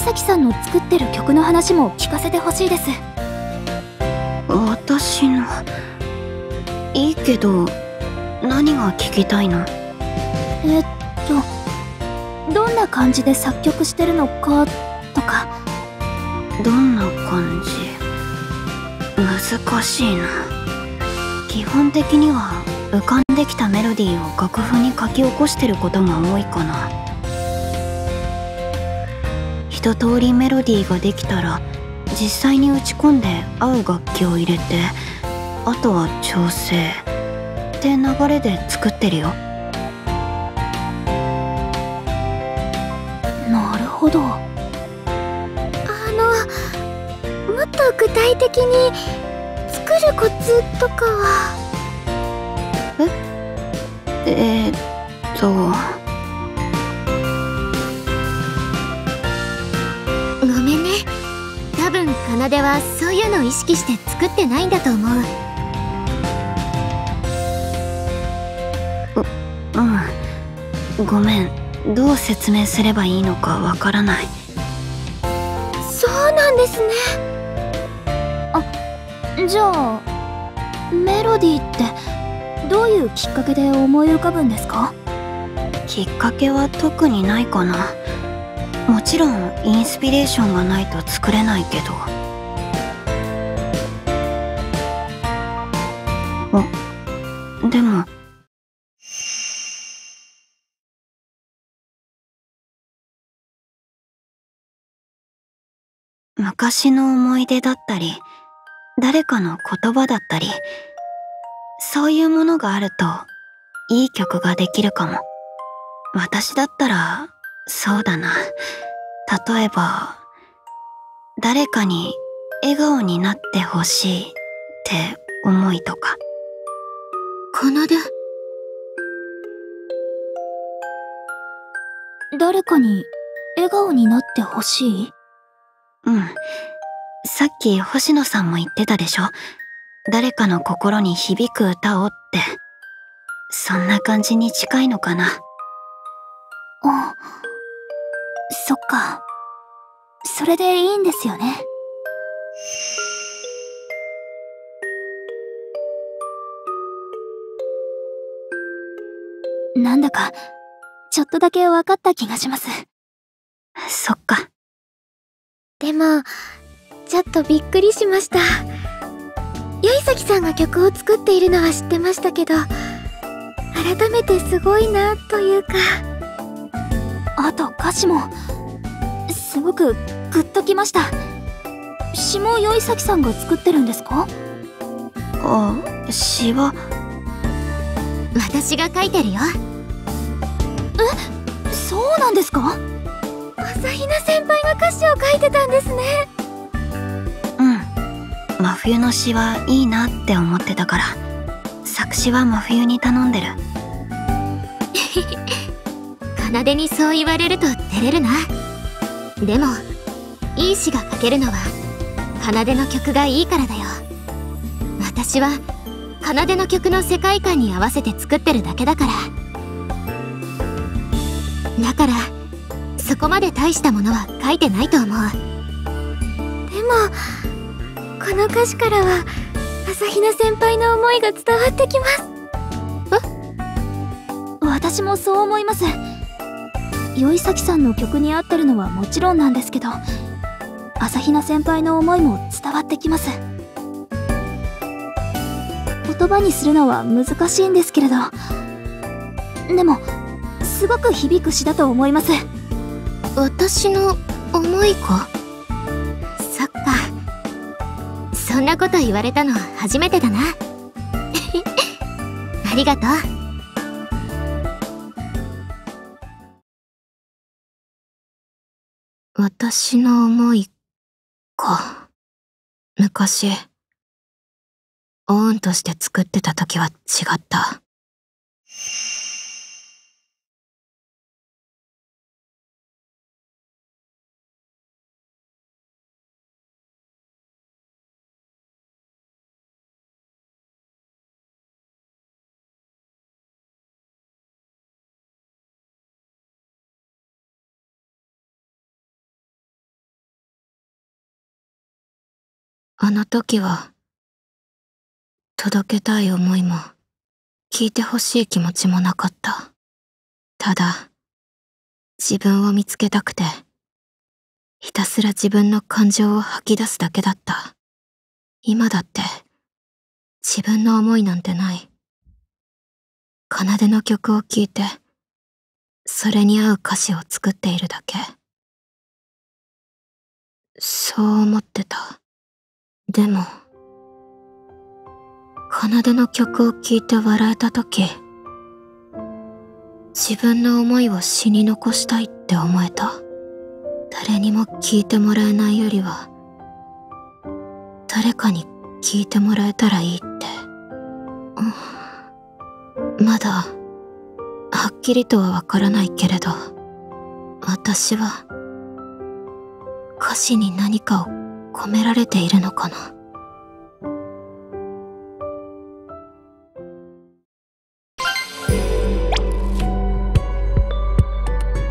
崎さんの作ってる曲の話も聞かせてほしいです。 私の。いいけど、何が聞きたいの？ どんな感じで作曲してるのかとか。 どんな感じ？難しいな。基本的には浮かんできたメロディーを楽譜に書き起こしてることが多いかな。一通りメロディーができたら実際に打ち込んで合う楽器を入れて、あとは調整って流れで作ってるよ。 なるほど。 もっと具体的に作るコツとかは？ ごめんね。多分奏はそういうのを意識して作ってないんだと思う。 ごめん。どう説明すればいいのかわからない。 そうなんですね。 じゃあメロディーってどういうきっかけで思い浮かぶんですか？ きっかけは特にないかな。もちろんインスピレーションがないと作れないけど。でも昔の思い出だったり、誰かの言葉だったり、そういうものがあるといい曲ができるかも。私だったらそうだな。例えば誰かに笑顔になってほしいって思いとか。 誰かに笑顔になってほしい？ さっき星野さんも言ってたでしょ。誰かの心に響く歌をって。そんな感じに近いのかな。 そっか。それでいいんですよね。なんだかちょっとだけ分かった気がします。 そっか。 でもちょっとびっくりしました。八重崎さんが曲を作っているのは知ってましたけど、改めてすごいなというか。 あと歌詞もすごくグッときました。詩も八重崎さんが作ってるんですか？ 詩は私が書いてるよ。 そうなんですか？ 朝比奈先輩が歌詞を書いてたんですね。 真冬の詩はいいなって思ってたから、作詞は真冬に頼んでる。 奏にそう言われると照れるな。でもいい詩が書けるのは奏の曲がいいからだよ。私は奏の曲の世界観に合わせて作ってるだけだから。だからそこまで大したものは書いてないと思う。 でもこの歌詞からは朝比奈先輩の思いが伝わってきます。 私もそう思います。八重崎さんの曲に合ってるのはもちろんなんですけど、朝比奈先輩の思いも伝わってきます。言葉にするのは難しいんですけれど、でもすごく響く詩だと思います。 私の思いか。そっか。そんなこと言われたの初めてだな。ありがとう。私の思いか。昔オウンとして作ってた時は違った。 あの時は、届けたい思いも、聞いてほしい気持ちもなかった。ただ、自分を見つけたくて、ひたすら自分の感情を吐き出すだけだった。今だって、自分の思いなんてない。奏の曲を聴いて、それに合う歌詞を作っているだけ。そう思ってた。でも、奏の曲を聴いて笑えたとき、自分の思いを詩に残したいって思えた。誰にも聞いてもらえないよりは、誰かに聞いてもらえたらいいって。まだ、はっきりとはわからないけれど、私は、歌詞に何かを込められているのかな。